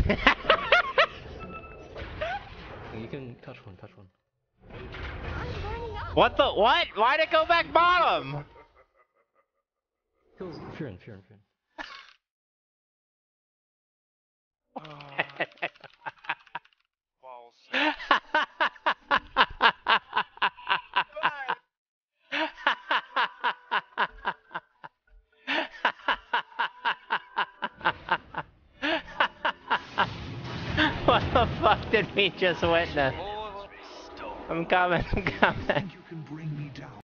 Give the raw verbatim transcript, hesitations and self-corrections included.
You can touch one, touch one. What the what? Why'd it go back bottom? Kills fear in, fear in, fear in. Balls. What the fuck did we just witness? I'm coming, I'm coming.